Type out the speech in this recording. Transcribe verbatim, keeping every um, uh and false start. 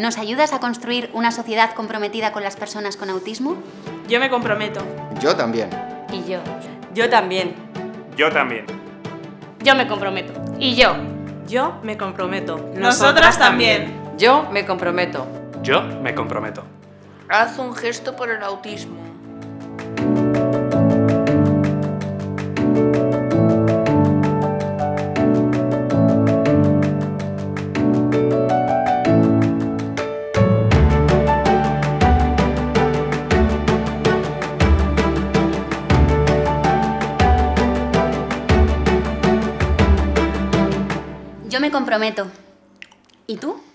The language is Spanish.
¿Nos ayudas a construir una sociedad comprometida con las personas con autismo? Yo me comprometo. Yo también. Y yo. Yo también. Yo también. Yo me comprometo. Y yo. Yo me comprometo. Nosotras también. Yo me comprometo. Yo me comprometo. Haz un gesto por el autismo. Yo me comprometo. ¿Y tú?